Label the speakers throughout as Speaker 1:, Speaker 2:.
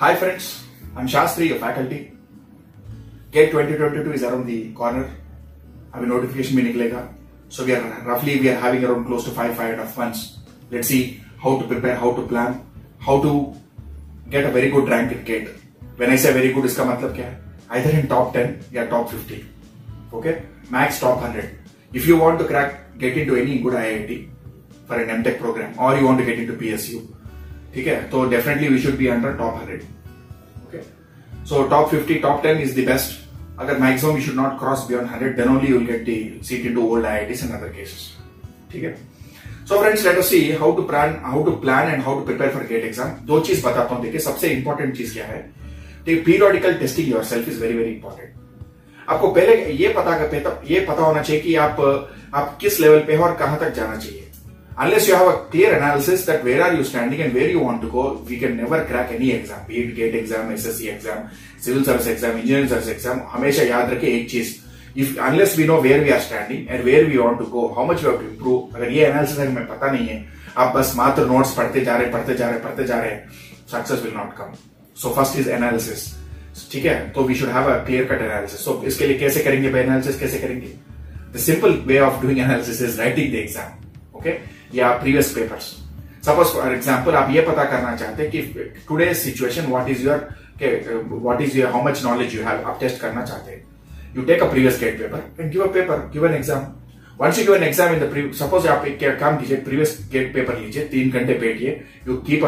Speaker 1: Hi friends, I'm Shastri, your faculty. GATE 2022 is around the corner. अभी notification भी निकलेगा. So we are having around close to 5.5 months. Let's see how to prepare, how to plan, how to get a very good rank in GATE. When I say very good, इसका मतलब क्या है? Either in top 10 या top 50. Okay? Max top 100. If you want to get into any good IIT for an MTech program or you want to get into PSU, ठीक है, तो definitely we should be under top 100. Okay, so top 50, top 10 is the best. अगर maximum you should not cross beyond 100, then only you will get the seat into old IITs and other cases. ठीक है. So friends, let us see how to plan and how to prepare for GATE exam. दो चीज बताता हूँ. देखिए, सबसे important चीज क्या है? Periodical testing yourself is very very important. आपको पहले ये पता होना चाहिए कि आप किस लेवल पे हो और कहां तक जाना चाहिए. Unless you have a clear analysis that where are you standing and where you want to go, we can never crack any exam. Be it GATE exam, SSC exam, civil service exam, engineering service exam. हमेशा याद रखें एक चीज, unless we know where we are standing and where we want to go, how much we have to improve, अगर ये analysis हमें पता नहीं है, आप बस मात्र notes पढ़ते जा रहे हैं, success will not come. So first is analysis. ठीक है, तो we should have a clear cut analysis. So इसके लिए कैसे करेंगे? Analysis कैसे करेंगे? The simple way of doing analysis is writing the exam. Okay? या previous papers. Suppose for example आप ये पता करना चाहते हैं कि today situation what is your how much knowledge you have, आप टेस्ट करना चाहते हैं. You take a previous GATE paper and give an exam. Once you give an exam in the suppose आप एक काम कीजिए, प्रीवियस गेट पेपर लीजिए, 3 घंटे बैठिए, you keep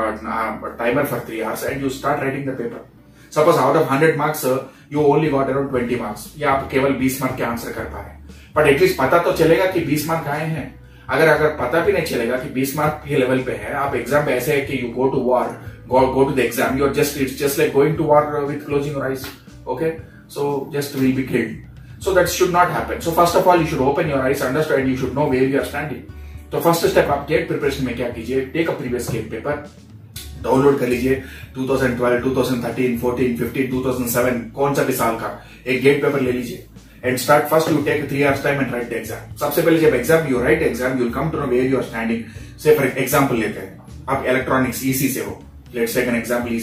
Speaker 1: a timer for 3 hours and you start writing the paper. Suppose out of 100 marks you only got around 20 marks, या आप केवल 20 मार्क के आंसर कर पा रहे हैं, बट एटलीस्ट पता तो चलेगा कि 20 मार्क आए हैं. अगर पता भी नहीं चलेगा कि 20 मार्क के लेवल पे है, आप एग्जाम पे ऐसे है कि you go to war, go to the exam, you are it's just like going to war with closing your eyes. Okay, so just will be killed. So that should not happen. So first of all you should open your eyes, understand, you should know where you are standing. तो first step आप GATE preparation में क्या कीजिए, take a previous GATE paper, download कर लीजिए. 2012, 2013, 14, 15, 2007 कौन सा भी साल का एक गेट पेपर ले लीजिए and start. First you take 3 hours time and write the exam. सबसे पहले जब exam you write exam, you will come to know where you are standing. Say for example लेते हैं, आप इलेक्ट्रॉनिक्स EC से हो, let's take an example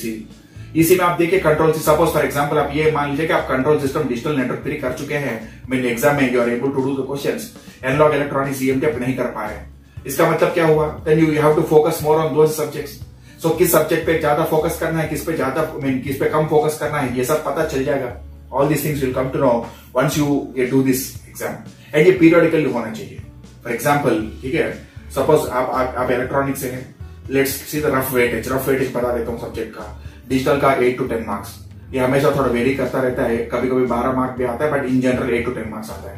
Speaker 1: EC में आप देखिए कंट्रोल, सपोज फॉर एग्जांपल आप ये मान लीजिए कि आप कंट्रोल सिस्टम डिजिटल नेटवर्क 3 कर चुके हैं, मेरे एग्जाम में you are able to do the questions. Analog electronics EMT आप नहीं कर पा रहे हैं, इसका मतलब क्या हुआ? Then you have to focus more on those subjects. So किस सब्जेक्ट पे ज्यादा फोकस करना है, किस पे कम फोकस करना है, ये सब पता चल जाएगा. All these things will come to know once you do this exam. And ये periodically होना चाहिए. For example, ठीक है, suppose आप इलेक्ट्रॉनिक से हैं, let's see the rough weightage बता देता हूँ सब्जेक्ट का. डिजिटल का 8 to 10 मार्क्स, ये हमेशा थोड़ा वेरी करता रहता है, कभी कभी 12 मार्क भी आता है, but in general 8 to 10 marks आता है.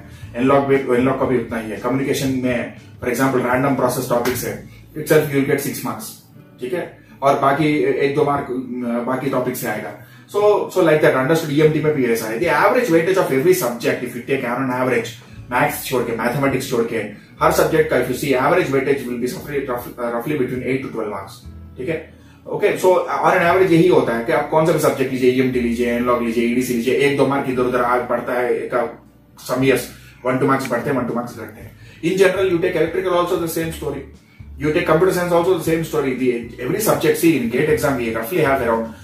Speaker 1: एनलॉग का भी उतना ही है. कम्युनिकेशन में for example random process topics है, itself you will get 6 marks. ठीक है, और बाकी 1-2 मार्क बाकी टॉपिक से आएगा. So like that, understood. EMT में भी ऐसा है. The average weightage of every subject, if you take on average, maths छोड़ के, mathematics छोड़ के, हर सब्जेक्ट का if you see average weightage will be roughly between 8 to 12 marks. ठीक है? Okay, so on an average यही होता है कि आप कौन सा भी सब्जेक्ट लीजिए, EMT लीजिए, एनलॉग लीजिए, EDC लीजिए, 1-2 मार्क इधर उधर आगे बढ़ता है. some years 1-2 marks बढ़ते हैं, 1-2 marks घटते हैं. In general, you take electrical also the same story. You take computer science also the same story. Every subject, see in GATE exam we roughly have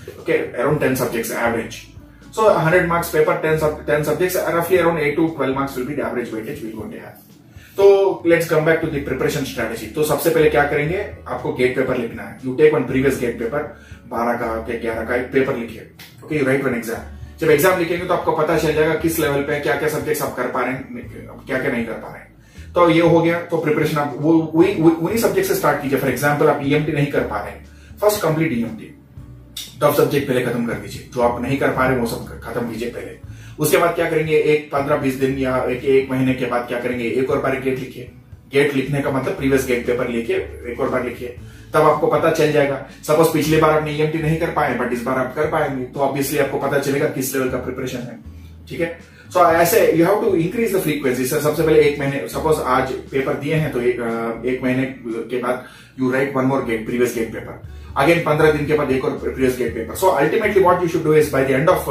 Speaker 1: around 10 subjects average. So 100 marks paper, 10 subjects, roughly around 8 to 12 marks will be the average weightage we are going to have. So let's come back to the preparation strategy. तो सबसे पहले क्या करेंगे, आपको gate paper लिखना है. You take one previous GATE paper, 12 का 11 का एक पेपर लिखिए. Okay, you write one exam. जब एग्जाम लिखेंगे तो आपको पता चल जाएगा किस लेवल पे क्या क्या सब्जेक्ट्स आप कर पा रहे हैं, क्या क्या नहीं कर पा रहे हैं. तो ये हो गया. तो प्रिपरेशन आप वही सब्जेक्ट से स्टार्ट कीजिए. फॉर एग्जांपल आप EMT नहीं कर पा रहे हैं, first complete EMT, tough subject पहले खत्म कर दीजिए. जो आप नहीं कर पा रहे वो सब खत्म कीजिए पहले. उसके बाद क्या करेंगे, 15-20 दिन या एक महीने के बाद क्या करेंगे, एक और बार गेट लिखिए. गेट लिखने का मतलब प्रीवियस गेट पेपर लेके एक और बार लिखिए, तब आपको पता चल जाएगा. सपोज पिछली बार आपने EMT नहीं कर पाए बट इस बार आप कर पाएंगे, तो ऑब्वियसली आपको पता चलेगा किस लेवल का प्रिपरेशन है. ठीक है, सो ऐसे you have to increase the frequency. Sir सबसे पहले 1 महीने, सपोज आज पेपर दिए हैं तो एक महीने के बाद you write one more GATE previous GATE paper, again 15 दिन के बाद एक और previous GATE paper. So ultimately what you should do is by the end of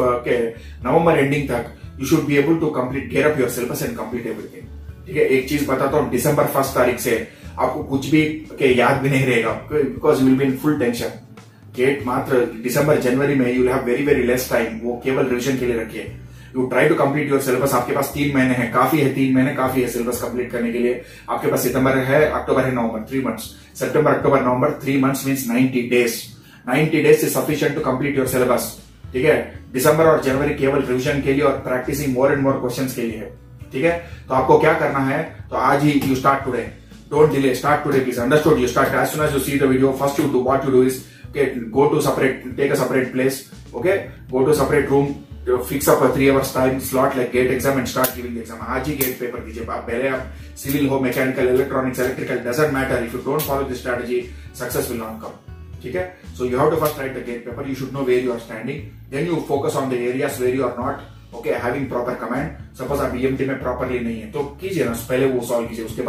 Speaker 1: November ending तक you should be able to complete, gear up your syllabus and complete everything. ठीक है, एक चीज बताता हूँ, दिसंबर 1 तारीख से आपको कुछ भी याद भी नहीं रहेगा, because you will be in full tension. GATE मात्र दिसंबर जनवरी में you have very very less time, वो केवल रिविजन के लिए रखिए। You try to complete your syllabus. आपके पास 3 महीने हैं, काफी है, 3 महीने काफी है सिलेबस कंप्लीट करने के लिए। आपके पास सितंबर है, अक्टूबर है, नवंबर, 3 मंथ्स। सितंबर, अक्टूबर, नवंबर, 3 months means 90 days. 90 days is sufficient to complete your syllabus. ठीक है, दिसंबर और जनवरी केवल रिविजन के लिए और practicing more and more questions के लिए है। ठीक है, तो आपको क्या करना है, तो आज ही you start today, don't delay, start today please, understood? You start as soon as you see the video. First you do what you do is go to separate, take a separate place, okay, go to separate room, fix up a 3 hours time slot like gate exam and start giving the exam। आज ही gate paper दीजिए। आप पहले आप civil हो, mechanical, electronics, electrical, doesn't matter, if you don't follow this strategy success will not come. ठीक है, so you have to first write the GATE paper, you should know where you are standing, then you focus on the areas where you are not, okay, having proper command. Suppose आप EMT में properly नहीं है तो कीजिए ना, पहले वो solve कीजिए। उसके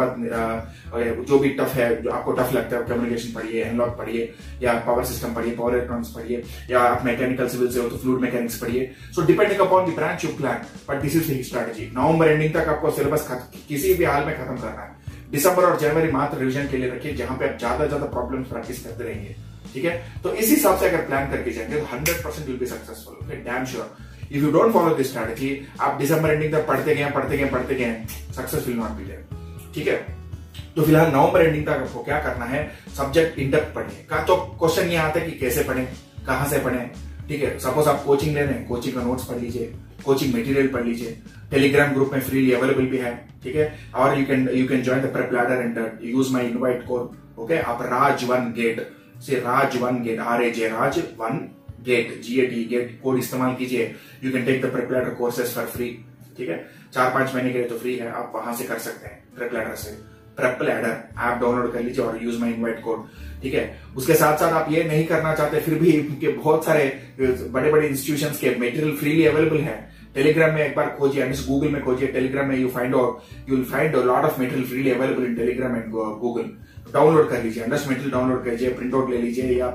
Speaker 1: बाद जो भी टफ है, जो आपको टफ लगता है, कम्युनिकेशन पढ़िए, एनलॉग पढ़िए, या पावर सिस्टम पढ़िए, पावर इलेक्ट्रॉनिक्स पढ़िए, या आप मैकेनिकल सिविल से हो तो फ्लूइड मैकेनिक्स पढ़िए। So depending upon the branch you plan, but this is the strategy. नवंबर एंडिंग तक आपको सिलेबस किसी भी हाल में खत्म करना है। दिसंबर और जनवरी मात्र रिविजन के लिए रखिए, जहां पे आप ज्यादा प्रॉब्लम्स प्रैक्टिस करते रहेंगे। ठीक है, तो इस हिसाब से अगर प्लान करके जाएंगे तो 100% will be successful, okay, damn sure. If you don't follow this strategy, आप दिसंबर एंडिंग तक पढ़ते गए, success will not be there. ठीक है, तो फिलहाल नवंबर एंडिंग तक आपको क्या करना है, सब्जेक्ट इन डेप्थ पढ़िए। का तो क्वेश्चन ये आता है कि कैसे पढ़ें, कहां से पढ़ें। ठीक है, सपोज आप कोचिंग ले रहे हैं, कोचिंग का नोट्स पढ़ लीजिए, कोचिंग मटेरियल पढ़ लीजिए, टेलीग्राम ग्रुप में फ्रीली अवेलेबल भी है। ठीक है, और you can join the Prep Ladder and use my invite code, okay. आप राज1 गेट से राज1 गेट राज1 गेट GAT गेट कोड इस्तेमाल कीजिए। You can take the Prep Ladder courses for free. ठीक है, 4-5 महीने के लिए तो फ्री है, आप वहां से कर सकते हैं। प्रेप लैडर से प्रेप लैडर ऐप डाउनलोड कर लीजिए और यूज माय इनवाइट कोड। ठीक है, उसके साथ साथ आप ये नहीं करना चाहते फिर भी, क्योंकि बहुत सारे बड़े इंस्टीट्यूशंस के मटेरियल फ्रीली अवेलेबल है। टेलीग्राम में एक बार खोजिए, गूगल में खोजिए, टेलीग्राम में you will find a lot of material freely available in Telegram and Google. Download कर लीजिए, अंडर्स मटेरियल डाउनलोड कीजिए, प्रिंट आउट ले लीजिए या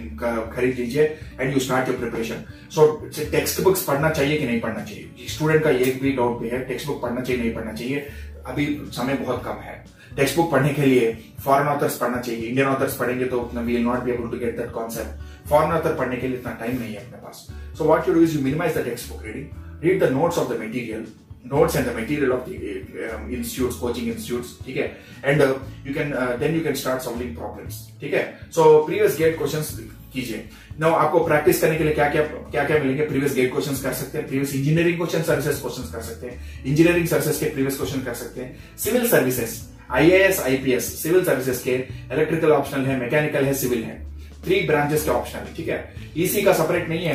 Speaker 1: खरीद लीजिए and you start your preparation. So text books पढ़ना चाहिए कि नहीं पढ़ना चाहिए, स्टूडेंट का एक भी डाउट भी है, टेक्स्ट बुक पढ़ना चाहिए नहीं पढ़ना चाहिए। अभी समय बहुत कम है टेक्स्ट बुक पढ़ने के लिए। फॉरेन ऑथर्स पढ़ना चाहिए, इंडियन ऑथर्स पढ़ेंगे तो उतना we will not be able to get that concept. Foreign author पढ़ने के लिए इतना टाइम नहीं है अपने पास। So what you do is you minimise the text book reading, read the notes of the material, notes and the material of the institutes, coaching institutes, ठीक है, and then you can start solving problems, ठीक है। so previous gate questions कीजिए। now आपको practice करने के लिए क्या क्या मिलेंगे, प्रीवियस गेट क्वेश्चंस कर सकते हैं, previous engineering question services questions कर सकते हैं, इंजीनियरिंग सर्विसेज के प्रीवियस क्वेश्चन कर सकते हैं, civil services IAS IPS civil services के इलेक्ट्रिकल ऑप्शनल है, मैकेनिकल है, सिविल है, 3 ब्रांचेस के ऑप्शनल है। ठीक है, ईसी का सेपरेट नहीं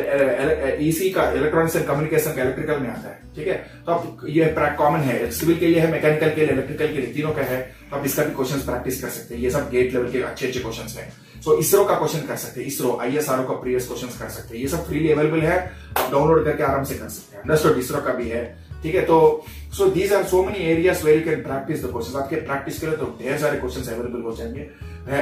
Speaker 1: है, ईसी का इलेक्ट्रॉनिक्स एंड कम्युनिकेशन का इलेक्ट्रिकल में आता है। ठीक है, तो आप ये कॉमन है, सिविल के लिए है, मैकेनिकल के लिए, इलेक्ट्रिकल के लिए, तीनों का है, तो आप इसका भी क्वेश्चन प्रैक्टिस कर सकते हैं। ये सब गेट लेवल के अच्छे क्वेश्चन है। सो इसरो का क्वेश्चन कर सकते हैं, इसरो ISRO का प्रीवियस क्वेश्चन कर सकते हैं, ये सब फ्रीली अवेलेबल है, आप डाउनलोड करके आराम से कर सकते हैं। अंडरस्टूड, इसरो का भी है। ठीक है, तो so these are so many areas where you can practice the questions. आपके प्रैक्टिस के लिए तो ढेर सारे क्वेश्चंस अवेलेबल हो जाएंगे।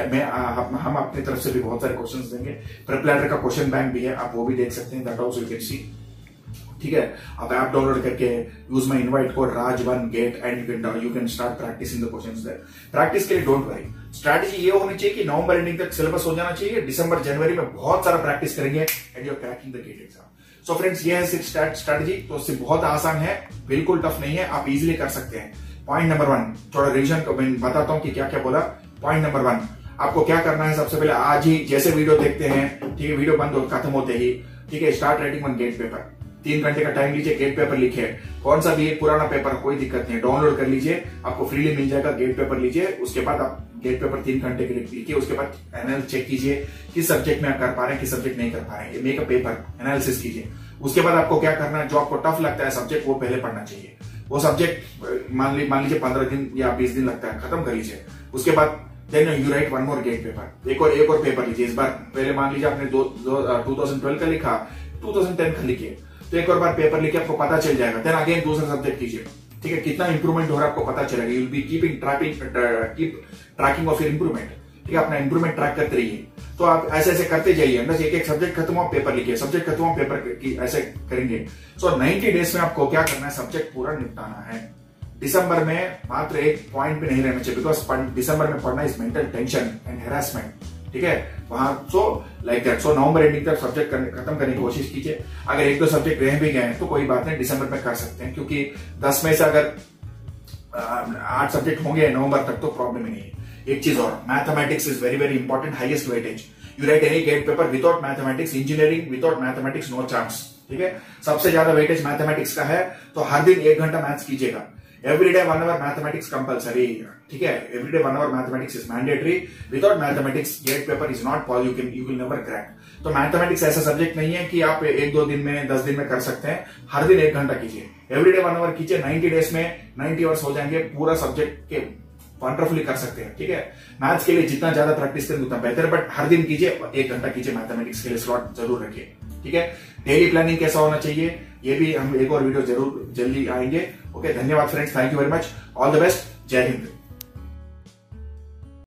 Speaker 1: हम अपनी तरफ से भी बहुत सारे क्वेश्चंस देंगे। प्रेप लैडर का क्वेश्चन बैंक भी है, आप वो भी देख सकते हैं, that also you can see. ठीक है, आप ऐप डाउनलोड करके यूज माय इनवाइट कोड राज1 GATE and you can start practicing the questions there. Practice के लिए डोंट वरी, स्ट्रैटेजी ये होनी चाहिए कि नवंबर एंडिंग तक सिलेबस हो जाना चाहिए, दिसंबर जनवरी में बहुत सारा प्रैक्टिस करेंगे and you are cracking the GATE exam. So friends, ये है स्ट्रैटेजी, तो उससे बहुत आसान है, बिल्कुल टफ नहीं है, आप इजिली कर सकते हैं। पॉइंट नंबर 1, थोड़ा रिविजन को मैं बताता हूं कि क्या क्या बोला। पॉइंट नंबर 1, आपको क्या करना है, सबसे पहले आज ही जैसे वीडियो देखते हैं, ठीक है, वीडियो बंद हो खत्म होते ही, ठीक है, start writing on GATE paper. 3 घंटे का टाइम लीजिए, गेट पेपर लिखिए, कौन सा भी एक पुराना पेपर, कोई दिक्कत नहीं है, डाउनलोड कर लीजिए, आपको फ्रीली मिल जाएगा। गेट पेपर लीजिए, उसके बाद आप गेट पेपर 3 घंटे के लिए लिखिए, उसके बाद एनालिसिस चेक कीजिए किस सब्जेक्ट में आप कर पा रहे हैं, किस सब्जेक्ट नहीं कर पा रहे हैं, मेक अ पेपर एनालिसिस कीजिए। उसके बाद आपको क्या करना है, जो आपको टफ लगता है सब्जेक्ट वो पहले पढ़ना चाहिए। वो सब्जेक्ट मान लीजिए 15 दिन या 20 दिन लगता है, खत्म कर लीजिए। उसके बाद then you write 1 more GATE paper, एक और पेपर लीजिए। इस बार पहले मान लीजिए आपने 2012 का लिखा, 2010 का लिखिए, तो एक और बार पेपर लिखे, आपको पता चल जाएगा। देन अगेन दूसरा सब्जेक्ट कीजिए, ठीक है, कितना इंप्रूवमेंट हो रहा है आपको पता चलेगा। You will be keep tracking of your improvement, ठीक है, अपना इंप्रूवमेंट ट्रैक करते रहिए। तो आप ऐसे ऐसे करते जाइए, बस एक सब्जेक्ट खत्म हुआ पेपर लिखिए, सब्जेक्ट खत्म हुआ पेपर की ऐसे करेंगे। सो 90 डेज में आपको क्या करना है, सब्जेक्ट पूरा निपटाना है। दिसंबर में मात्र एक पॉइंट भी नहीं रहना चाहिए, बिकॉज दिसंबर में पढ़ना is mental tension and harassment. ठीक है, वहां सो लाइक दैट। सो नवंबर एंडिंग तक सब्जेक्ट खत्म करने की कोशिश कीजिए। अगर एक दो सब्जेक्ट रह भी गए तो कोई बात नहीं, दिसंबर में कर सकते हैं, क्योंकि 10 में से अगर 8 सब्जेक्ट होंगे नवंबर तक तो प्रॉब्लम ही नहीं है। एक चीज और, mathematics is very very important, highest weightage. You write any GATE paper without mathematics, engineering without mathematics, no chance. ठीक है, सबसे ज्यादा वेटेज मैथमेटिक्स का है, तो हर दिन 1 घंटा मैथ्स कीजिएगा। एवरीडे 1 hour मैथमेटिक्स कंपलसरी, ठीक है, everyday 1 hour mathematics is mandatory. Without mathematics GATE paper is not possible, you will never crack. तो मैथमेटिक्स ऐसा सब्जेक्ट नहीं है कि आप 1-2 दिन में 10 दिन में कर सकते हैं, हर दिन 1 घंटा कीजिए, एवरीडे 1 hour कीजिए, 90 डेज में 90 hours हो जाएंगे, पूरा सब्जेक्ट के वंडरफुली कर सकते हैं। ठीक है, मैथ्स के लिए जितना ज्यादा प्रैक्टिस करें उतना बेहतर है, बट हर दिन कीजिए, 1 घंटा कीजिए, मैथमेटिक्स के लिए स्लॉट जरूर रखिए। ठीक है, डेली प्लानिंग कैसा होना चाहिए ये भी हम एक और वीडियो जरूर जल्दी आएंगे। ओके, धन्यवाद friends, thank you very much, all the best, जय हिंद।